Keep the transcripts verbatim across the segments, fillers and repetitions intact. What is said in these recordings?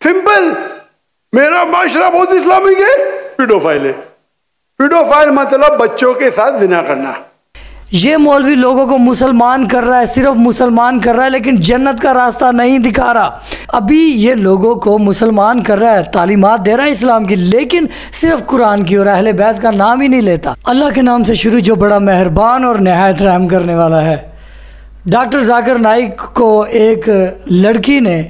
Simple, मेरा माशरा बहुत Islamic है, पीडोफाइल है। पीडोफाइल मतलब बच्चों के साथ जिना करना। ये मौलवी लोगों को मुसलमान कर रहा है, सिर्फ मुसलमान कर रहा है, लेकिन जन्नत का रास्ता नहीं दिखा रहा। अभी ये लोगों को मुसलमान कर रहा है, तालीमात दे रहा है इस्लाम की, लेकिन सिर्फ कुरान की और अहले बैत का नाम ही नहीं लेता। अल्लाह के नाम से शुरू, जो बड़ा मेहरबान और नहायत रहम करने वाला है। डॉक्टर जाकिर नाइक को एक लड़की ने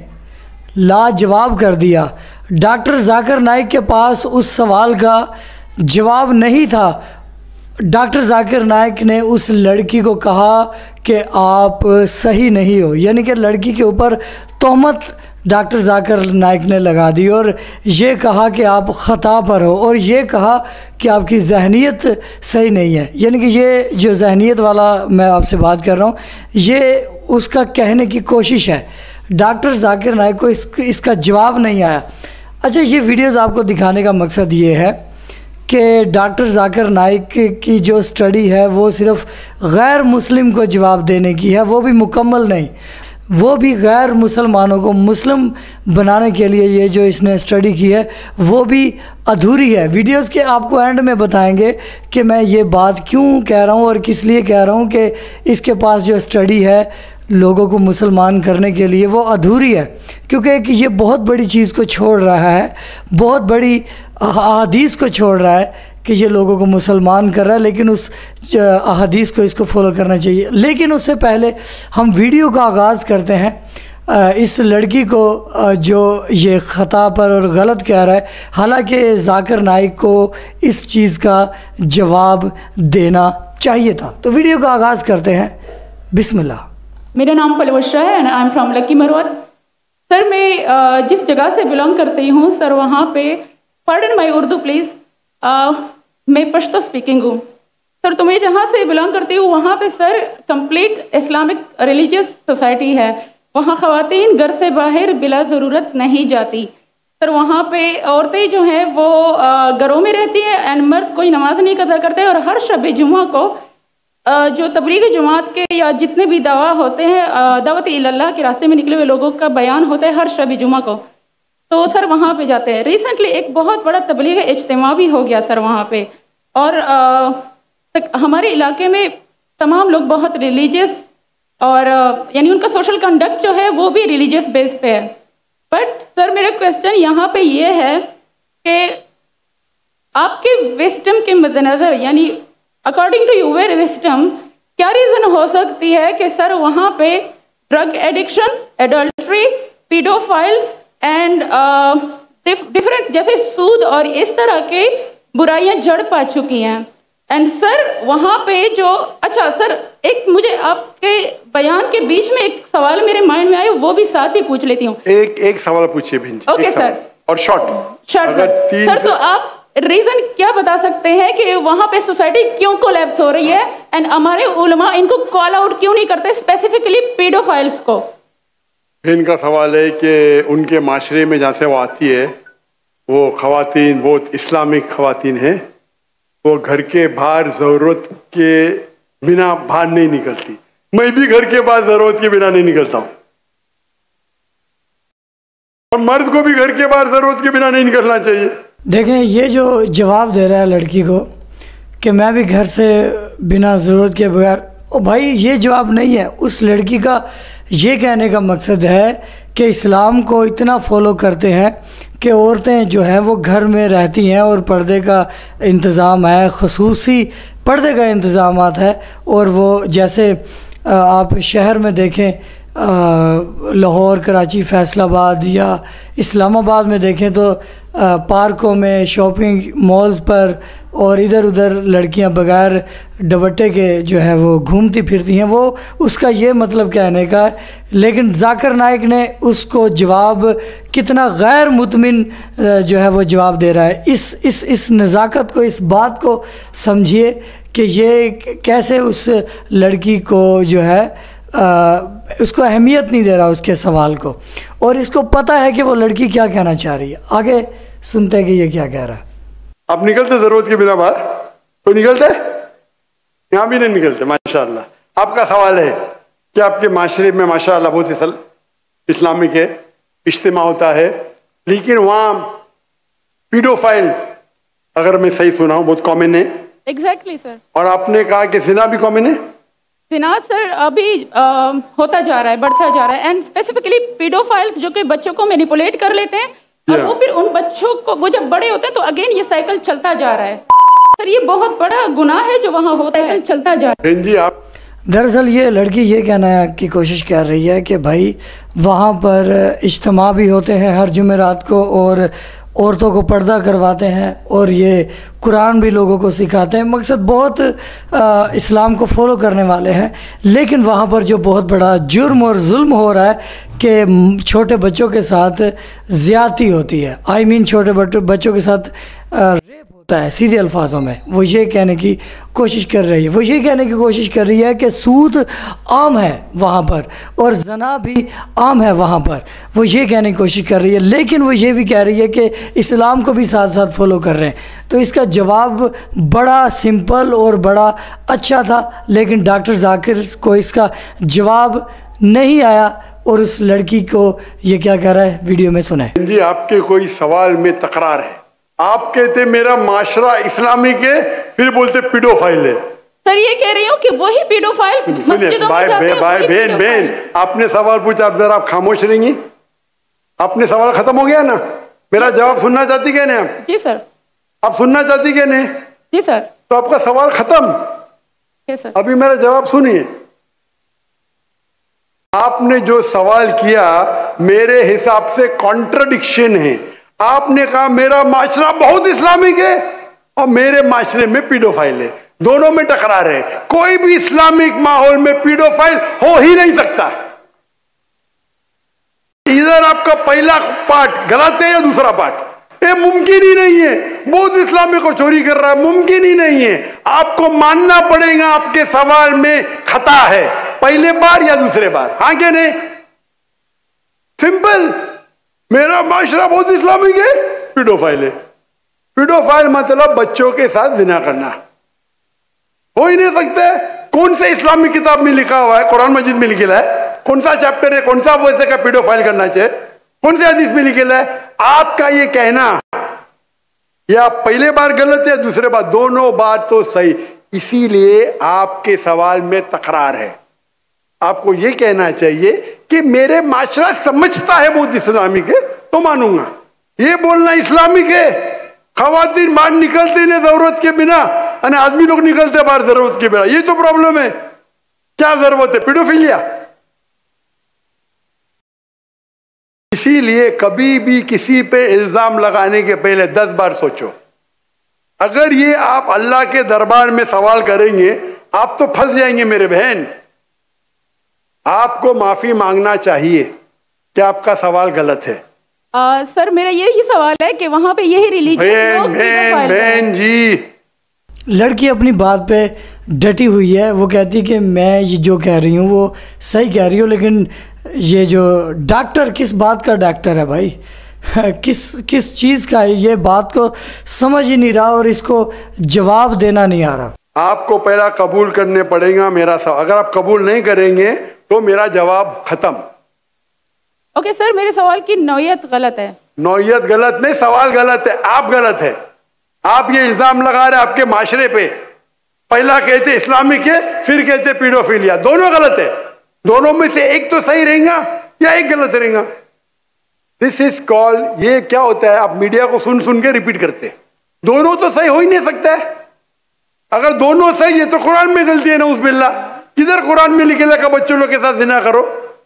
लाजवाब कर दिया। डॉक्टर जाकिर नाइक के पास उस सवाल का जवाब नहीं था। डॉक्टर जाकिर नाइक ने उस लड़की को कहा कि आप सही नहीं हो, यानी कि लड़की के ऊपर तोहमत डॉक्टर जाकिर नाइक ने लगा दी और ये कहा कि आप ख़ता पर हो, और ये कहा कि आपकी जहनीत सही नहीं है। यानी कि ये जो जहनीत वाला मैं आपसे बात कर रहा हूँ, ये उसका कहने की कोशिश है। डॉक्टर जाकिर नाइक को इस, इसका जवाब नहीं आया। अच्छा, ये वीडियोज़ आपको दिखाने का मकसद ये है कि डॉक्टर जाकिर नाइक की जो स्टडी है वो सिर्फ गैर मुस्लिम को जवाब देने की है, वो भी मुकम्मल नहीं, वो भी गैर मुसलमानों को मुस्लिम बनाने के लिए ये जो इसने स्टडी की है वो भी अधूरी है। वीडियोस के आपको एंड में बताएंगे कि मैं ये बात क्यों कह रहा हूँ और किस लिए कह रहा हूँ कि इसके पास जो स्टडी है लोगों को मुसलमान करने के लिए वो अधूरी है, क्योंकि कि ये बहुत बड़ी चीज़ को छोड़ रहा है, बहुत बड़ी अहादीस को छोड़ रहा है कि ये लोगों को मुसलमान कर रहा है, लेकिन उस अहादीस को इसको फॉलो करना चाहिए। लेकिन उससे पहले हम वीडियो का आगाज़ करते हैं इस लड़की को जो ये ख़ता पर और गलत कह रहा है, हालांकि जाकिर नाइक को इस चीज़ का जवाब देना चाहिए था। तो वीडियो का आगाज़ करते हैं, बिस्मिल्लाह। मेरा नाम पलवशा है and I am from Lakki Marwat. Sir, मैं जिस जगह से बिलोंग करती हूँ सर, वहाँ पे पार्डन माई उर्दू प्लीज़, मैं पश्तो स्पीकिंग हूँ सर। तो मैं जहाँ से बिलोंग करती हूँ वहाँ पे sir complete Islamic religious society है। वहाँ ख़वातीन घर से बाहर बिला ज़रूरत नहीं जाती सर। वहाँ पे औरतें जो हैं वो घरों में रहती हैं एंड मर्द कोई नमाज नहीं कज़ा करते। और हर शब जुमा को जो तबलीग जमात के या जितने भी दवा होते हैं, दावत इल्लल्लाह के रास्ते में निकले हुए लोगों का बयान होता है हर शब जुमा को, तो सर वहाँ पे जाते हैं। रिसेंटली एक बहुत बड़ा तबलीग इज्तिमा भी हो गया सर वहाँ पे, और आ, तक हमारे इलाके में तमाम लोग बहुत रिलीजियस और यानी उनका सोशल कंडक्ट जो है वो भी रिलीजियस बेस पे है। बट सर मेरा क्वेश्चन यहाँ पे ये है कि आपके विस्डम के मद्देनज़र, यानी अकॉर्डिंग टू यूर विस्डम, क्या रीज़न हो सकती है कि सर वहाँ पे drug addiction, adultery, paedophiles and different जैसे सूद और इस तरह के बुराइयां जड़ पा चुकी हैं। एंड सर वहाँ पे जो, अच्छा सर एक मुझे आपके बयान के बीच में एक सवाल मेरे माइंड में आया, वो भी साथ ही पूछ लेती हूँ। एक एक सवाल पूछिए भिंज। ओके सर, और शॉर्ट शॉर्ट सर। सर तो आप रीजन क्या बता सकते हैं कि वहाँ पे सोसाइटी क्यों कोलैप्स हो रही है एंड हमारे उलमा इनको कॉल आउट क्यों नहीं करते, स्पेसिफिकली पीडोफाइल्स को? इनका सवाल है कि उनके माशरे में जहाँ से वो आती है वो खवातीन बहुत इस्लामिक खवातीन हैं, वो घर के बाहर ज़रूरत के बिना बाहर नहीं निकलती। मैं भी घर के बाहर ज़रूरत के बिना नहीं निकलता हूँ, और मर्द को भी घर के बाहर ज़रूरत के बिना नहीं निकलना चाहिए। देखें, ये जो जवाब दे रहा है लड़की को कि मैं भी घर से बिना ज़रूरत के बगैर, ओ भाई ये जवाब नहीं है। उस लड़की का ये कहने का मकसद है कि इस्लाम को इतना फॉलो करते हैं कि औरतें जो हैं वो घर में रहती हैं और पर्दे का इंतज़ाम है, ख़ुसूसी पर्दे का इंतज़ाम है। और वो जैसे आप शहर में देखें, लाहौर, कराची, फैसलाबाद या इस्लामाबाद में देखें तो आ, पार्कों में, शॉपिंग मॉल्स पर और इधर उधर लड़कियां बगैर दुपट्टे के जो है वो घूमती फिरती हैं। वो उसका ये मतलब कहने का है। लेकिन जाकिर नाइक ने उसको जवाब कितना गैर मुतमिन जो है वो जवाब दे रहा है। इस इस इस नज़ाकत को, इस बात को समझिए कि ये कैसे उस लड़की को जो है आ, उसको अहमियत नहीं दे रहा उसके सवाल को, और इसको पता है कि वो लड़की क्या कहना चाह रही है। आगे सुनते हैं कि ये क्या कह रहा है। आप निकलते ज़रूरत के बिना बाहर? कोई निकलते? यहाँ भी नहीं निकलते माशाअल्लाह। आपका सवाल है कि आपके माशरे में माशाअल्लाह बहुत इस्लामिक है, इज्तिमा होता है, लेकिन वहां पीडोफाइल, अगर मैं सही सुना हूं, बहुत कॉमन है। Exactly sir. और आपने कहा कि जिना भी कॉमन है। जिना सर अभी आ, होता जा रहा है, बढ़ता जा रहा है, एंड स्पेसिफिकली पीडोफाइल्स जो कि बच्चों को मैनिपुलेट कर लेते हैं और वो फिर उन बच्चों को, वो जब बड़े होते हैं तो अगेन ये साइकिल चलता जा रहा है। सर ये बहुत बड़ा गुनाह है जो वहाँ होता है, चलता जा रहा है। जी आप दरअसल ये लड़की ये कहना की कोशिश कर रही है कि भाई वहाँ पर इज्तिमा भी होते हैं हर जुमेरात को और औरतों को पर्दा करवाते हैं और ये कुरान भी लोगों को सिखाते हैं। मकसद बहुत आ, इस्लाम को फॉलो करने वाले हैं, लेकिन वहाँ पर जो बहुत बड़ा जुर्म और जुल्म हो रहा है कि छोटे बच्चों के साथ ज़्यादती होती है। आई मीन छोटे बच्चों के साथ रेप होता है सीधे अल्फाजों में। वो ये कहने की कोशिश कर रही है वो ये कहने की कोशिश कर रही है कि सूद आम है वहाँ पर और जना भी आम है वहाँ पर। वो ये कहने की कोशिश कर रही है, लेकिन वो ये भी कह रही है कि इस्लाम को भी साथ साथ फॉलो कर रहे हैं। तो इसका जवाब बड़ा सिंपल और बड़ा अच्छा था, लेकिन डॉक्टर जाकिर को इसका जवाब नहीं आया और उस लड़की को ये क्या कह रहा है वीडियो में सुने। जी आपके कोई सवाल में तकरार है। आप कहते मेरा माशरा इस्लामिक है, फिर बोलते पीडोफाइल है। सर ये कह रही हूँ कि वही पीडोफाइल मस्जिदों में जाते हैं। भाई बहन बहन आपने सवाल पूछा, आप जरा आप खामोश रहेंगी। आपने सवाल खत्म हो गया ना। मेरा जवाब सुनना चाहती क्या नहीं आप? जी सर। आप सुनना चाहती क्या नहीं? जी सर। तो आपका सवाल खत्म। Yes sir. अभी मेरा जवाब सुनिए। आपने जो सवाल किया मेरे हिसाब से कॉन्ट्रडिक्शन है। आपने कहा मेरा माशरा बहुत इस्लामिक है और मेरे माशरे में पीडोफाइल है, दोनों में टकरार है। कोई भी इस्लामिक माहौल में पीडोफाइल हो ही नहीं सकता। इधर आपका पहला पार्ट गलत है या दूसरा पार्ट, ये मुमकिन ही नहीं है। बहुत इस्लामिक को चोरी कर रहा है, मुमकिन ही नहीं है। आपको मानना पड़ेगा आपके सवाल में खता है, पहले बार या दूसरे बार, हाँ क्या नहीं? सिंपल। मेरा माशरा बहुत इस्लामिक है, पीडोफाइल है। पीडोफाइल मतलब बच्चों के साथ जिना करना हो ही नहीं सकता है। कौन से इस्लामिक किताब में लिखा हुआ है? कुरान मजीद में लिखा है। कौन सा चैप्टर है, कौन सा वैसे का पीडोफाइल करना चाहिए? कौन से हदीस में लिखा है? आपका ये कहना या पहले बार गलत है, दूसरे बार, दोनों बार तो सही। इसीलिए आपके सवाल में तकरार है। आपको ये कहना चाहिए कि मेरे माशरा समझता है बहुत इस्लामिक है तो मानूंगा। ये बोलना इस्लामिक है, खवातीन बाहर निकलते नहीं जरूरत के बिना, और आदमी लोग निकलते बाहर जरूरत के बिना, ये तो प्रॉब्लम है। क्या जरूरत है? पीडोफिलिया। इसीलिए कभी भी किसी पे इल्जाम लगाने के पहले दस बार सोचो। अगर ये आप अल्लाह के दरबार में सवाल करेंगे आप तो फंस जाएंगे मेरे बहन। आपको माफी मांगना चाहिए कि आपका सवाल गलत है। आ, सर मेरा यही सवाल है कि वहां पे यही रिलीजियस लोग बहन बहन जी, लड़की अपनी बात पे डटी हुई है। वो कहती है कि मैं ये जो कह रही हूँ वो सही कह रही हूँ, लेकिन ये जो डॉक्टर किस बात का डॉक्टर है भाई? किस किस चीज़ का है? ये बात को समझ ही नहीं रहा और इसको जवाब देना नहीं आ रहा। आपको पहला कबूल करने पड़ेगा मेरा सवाल। अगर आप कबूल नहीं करेंगे तो मेरा जवाब खत्म। ओके सर, मेरे सवाल की नौयत गलत है। नौयत गलत नहीं, सवाल गलत है, आप गलत है। आप ये इल्जाम लगा रहे आपके माशरे पे। पहला कहते इस्लामिक है, फिर कहते पीडोफिलिया, दोनों गलत है। दोनों में से एक तो सही रहेगा या एक गलत रहेगा। दिस इज कॉल, ये क्या होता है, आप मीडिया को सुन सुन के रिपीट करते। दोनों तो सही हो ही नहीं सकता है। अगर दोनों सही है तो कुरान में गलती है ना, उस बिल्ला। किधर कुरान में लिखे लगा बच्चों लोग के साथ जिना करो?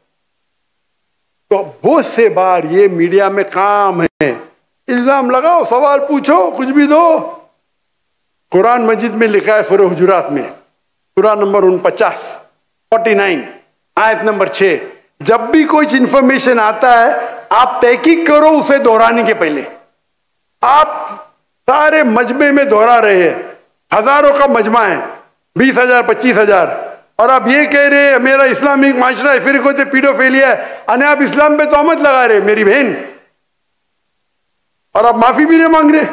तो बहुत से बार ये मीडिया में काम है, इल्जाम लगाओ, सवाल पूछो, कुछ भी दो। कुरान मजीद में लिखा है सूरह हुजुरात में, सूरह नंबर उनपचास फोर्टी नाइन आयत नंबर छह, जब भी कोई इंफॉर्मेशन आता है आप तहकीक करो उसे दोहराने के पहले। आप सारे मजमे में दोहरा रहे हैं, हजारों का मजमा है, बीस हजार पच्चीस हजार, और आप ये कह रहे हैं मेरा इस्लामिक माशरा है, फिर कहते पीडोफिलिया है, अने आप इस्लाम पे तोहमत लगा रहे मेरी बहन, और आप माफी भी नहीं मांग रहे।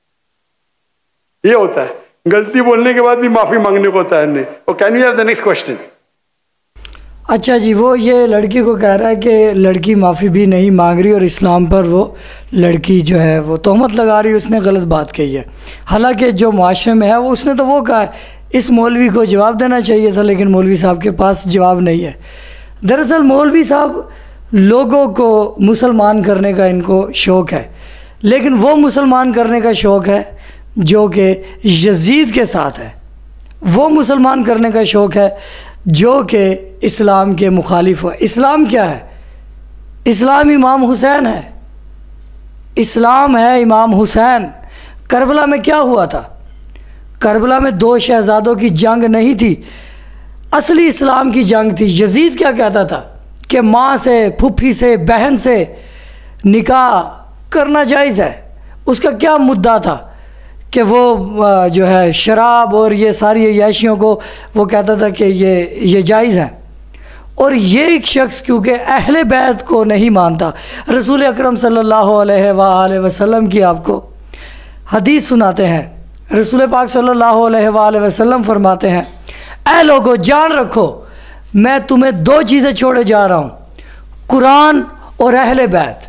ये होता है, गलती बोलने के बाद भी माफी मांगने को होता है नहीं। Can you have the next question? अच्छा जी, वो ये लड़की को कह रहा है कि लड़की माफ़ी भी नहीं मांग रही और इस्लाम पर वो लड़की जो है वो तोहमत लगा रही है, उसने गलत बात कही है। हालांकि जो माशरे में है वो उसने तो वो कहा है, इस मौलवी को जवाब देना चाहिए था, लेकिन मौलवी साहब के पास जवाब नहीं है। दरअसल मौलवी साहब लोगों को मुसलमान करने का इनको शौक़ है, लेकिन वो मुसलमान करने का शौक़ है जो कि यजीद के साथ है। वो मुसलमान करने का शौक़ है जो कि इस्लाम के मुखालिफ हो। इस्लाम क्या है? इस्लाम इमाम हुसैन है। इस्लाम है इमाम हुसैन। करबला में क्या हुआ था? करबला में दो शहजादों की जंग नहीं थी, असली इस्लाम की जंग थी। यजीद क्या कहता था कि माँ से, फुफ्फी से, बहन से निकाह करना जायज़ है। उसका क्या मुद्दा था कि वो जो है शराब और ये सारी अय्याशियों को वो कहता था कि ये ये जायज़ है। और ये एक शख्स क्योंकि अहले बैत को नहीं मानता, रसूल अकरम सल्लल्लाहु अलैहि वसल्लम की आपको हदीस सुनाते हैं। रसूल पाक सल्लल्लाहु अलैहि वसल्लम फरमाते हैं, ऐ लोगो जान रखो, मैं तुम्हें दो चीज़ें छोड़े जा रहा हूँ, कुरान और अहले बैत।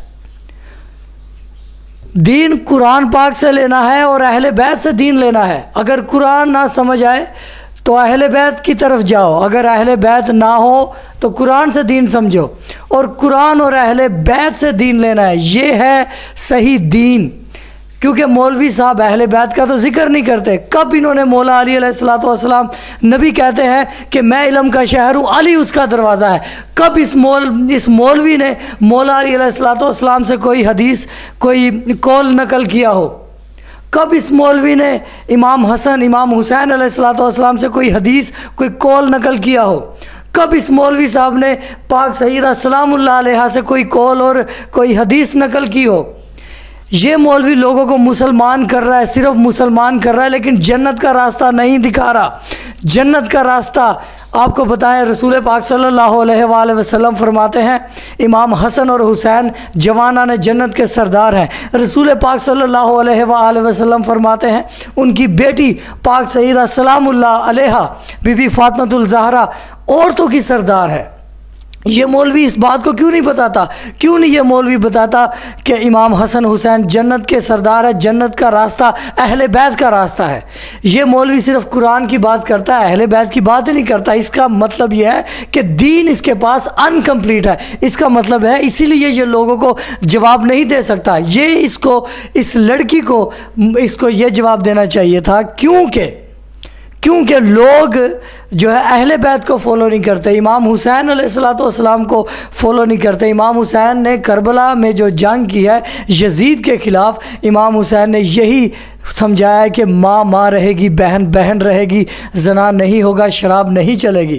दीन कुरान पाक से लेना है और अहले बैत से दीन लेना है। अगर कुरान ना समझ आए तो अहले बैत की तरफ जाओ, अगर अहले बैत ना हो तो कुरान से दीन समझो, और कुरान और अहले बैत से दीन लेना है। ये है सही दीन। क्योंकि मौलवी साहब अहले बैत का तो जिक्र नहीं करते। कब इन्होंने मौला अली अलैहिस्सलातु वस्सलाम, नबी कहते हैं कि मैं इल्म का शहर हूँ, अली उसका दरवाज़ा है। कब इस मौल इस मौलवी ने मौला अली अलैहिस्सलातु वस्सलाम से कोई हदीस, कोई कौल नकल किया हो? कब इस मौलवी ने इमाम हसन, इमाम हुसैन अलैहिस्सलातु वस्सलाम से कोई हदीस, कोई कौल नकल किया हो? कब इस मौलवी साहब ने पाक सईदा सलामुल्लाह अलैहा से कोई कौल और कोई हदीस नकल की हो? ये मौलवी लोगों को मुसलमान कर रहा है, सिर्फ मुसलमान कर रहा है, लेकिन जन्नत का रास्ता नहीं दिखा रहा। जन्नत का रास्ता आपको बताएं, रसूल पाक सल्लल्लाहु अलैहि वसल्लम फरमाते हैं, इमाम हसन और हुसैन जवाना ने जन्नत के सरदार हैं। रसूल पाक सल्लल्लाहु अलैहि वसल्लम फरमाते हैं, उनकी बेटी पाक सईदा सलामुल्लाह अलैहा बीबी फातिमातुल ज़हरा औरतों की सरदार है। ये मौलवी इस बात को क्यों नहीं बताता? क्यों नहीं ये मौलवी बताता कि इमाम हसन हुसैन जन्नत के सरदार है, जन्नत का रास्ता अहले बैत का रास्ता है? ये मौलवी सिर्फ कुरान की बात करता है, अहले बैत की बात ही नहीं करता। इसका मतलब ये है कि दीन इसके पास अनकम्प्लीट है। इसका मतलब है इसीलिए ये लोगों को जवाब नहीं दे सकता। ये इसको, इस लड़की को इसको ये जवाब देना चाहिए था, क्योंकि क्योंकि लोग जो है अहले बैत को फॉलो नहीं करते, इमाम हुसैन अलैहिस्सलातु वस्सलाम को फॉलो नहीं करते। इमाम हुसैन ने करबला में जो जंग की है यजीद के ख़िलाफ़, इमाम हुसैन ने यही समझाया कि माँ माँ रहेगी, बहन बहन रहेगी, जना नहीं होगा, शराब नहीं चलेगी।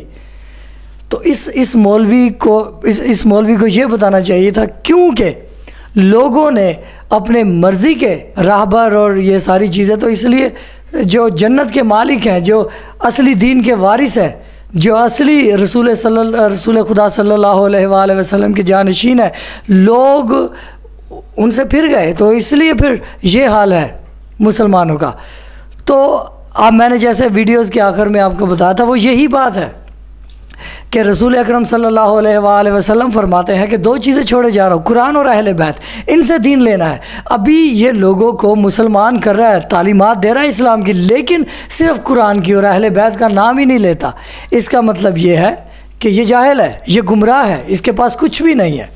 तो इस इस मौलवी को इस इस मौलवी को ये बताना चाहिए था, क्योंकि लोगों ने अपने मर्ज़ी के राहबर और ये सारी चीज़ें, तो इसलिए जो जन्नत के मालिक हैं, जो असली दीन के वारिस हैं, जो असली रसूल सल्लल्लाहु रसूल खुदा सल्लल्लाहु अलैहि वसल्लम के जानशीन है, लोग उनसे फिर गए। तो इसलिए फिर ये हाल है मुसलमानों का। तो अब मैंने जैसे वीडियोस के आखिर में आपको बताया था, वो यही बात है कि रसूल अकरम सल्लल्लाहु अलैहि वसल्लम फरमाते हैं कि दो चीज़ें छोड़े जा रहा हूँ, कुरान और अहले बैत, इनसे दीन लेना है। अभी ये लोगों को मुसलमान कर रहा है, तालीमात दे रहा है इस्लाम की, लेकिन सिर्फ कुरान की और अहले बैत का नाम ही नहीं लेता। इसका मतलब ये है कि ये जाहिल है, ये गुमराह है, इसके पास कुछ भी नहीं है।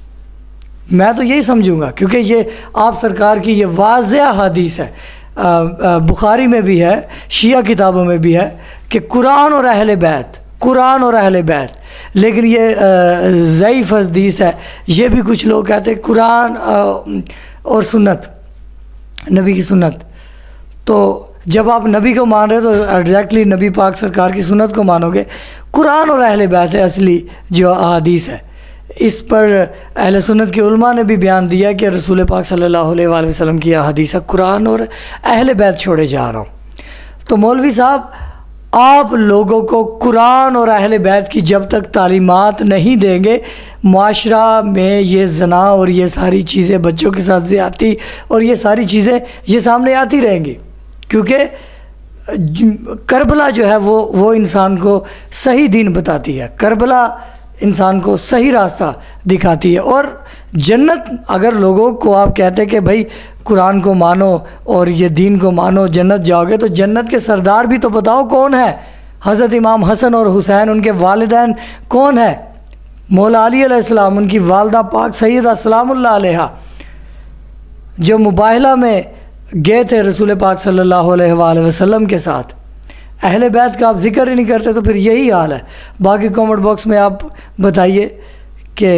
मैं तो यही समझूंगा, क्योंकि ये आप सरकार की ये वाज़ेह हदीस है, बुखारी में भी है, शिया किताबों में भी है कि कुरान और अहले बैत, कुरान और अहले बैत। लेकिन ये ज़ईफ़ हदीस है। ये भी कुछ लोग कहते हैं कुरान और सुन्नत, नबी की सुन्नत। तो जब आप नबी को मान रहे हो तो एग्जैक्टली नबी पाक सरकार की सुन्नत को मानोगे। कुरान और अहले बैत है असली जो हदीस है। इस पर अहले सुन्नत के उलमा ने भी बयान दिया कि रसूल पाक सल्लल्लाहु अलैहि वसल्लम की हदीस है, कुरान और अहले बैत छोड़े जा रहा हूँ। तो मौलवी साहब, आप लोगों को कुरान और अहले बैत की जब तक तालीमात नहीं देंगे, माशरा में ये ज़ना और ये सारी चीज़ें, बच्चों के साथ ज़्यादती और ये सारी चीज़ें ये सामने आती रहेंगी। क्योंकि करबला जो है वो वो इंसान को सही दीन बताती है। करबला इंसान को सही रास्ता दिखाती है। और जन्नत अगर लोगों को आप कहते हैं कि भाई कुरान को मानो और ये दीन को मानो जन्नत जाओगे, तो जन्नत के सरदार भी तो बताओ कौन है। हज़रत इमाम हसन और हुसैन, उनके वालिदैन कौन है? मौला अली अलैहिस्सलाम, उनकी वालदा पाक सैयदा सलामुल्लाह अलैहा, जो मुबाहला में गए थे रसूल पाक सल्लल्लाहु अलैहि वसल्लम के साथ। अहले बैत का आप जिक्र ही नहीं करते, तो फिर यही हाल है। बाकी कमेंट बॉक्स में आप बताइए कि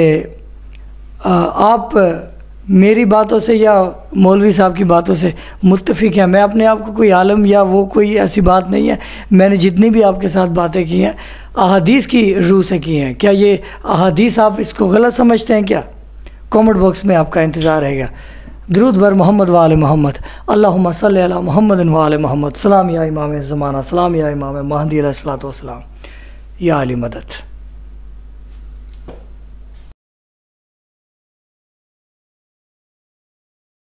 आप मेरी बातों से या मौलवी साहब की बातों से मुत्तफिक हैं। मैं अपने आप को कोई आलम या वो कोई ऐसी बात नहीं है। मैंने जितनी भी आपके साथ बातें की हैं अहादीस की रूह से की हैं। क्या ये अहादीस आप इसको गलत समझते हैं क्या? कमेंट बॉक्स में आपका इंतज़ार रहेगा। दरूद बर मोहम्मद वाले मोहम्मद, अल्लाहुम्मा सल्लि अला मोहम्मद वाले मोहम्मद। सलाम या इमाम ज़माना, सलाम या इमाम महदी अलैहिस्सलातु वस्सलाम, या अली मदद।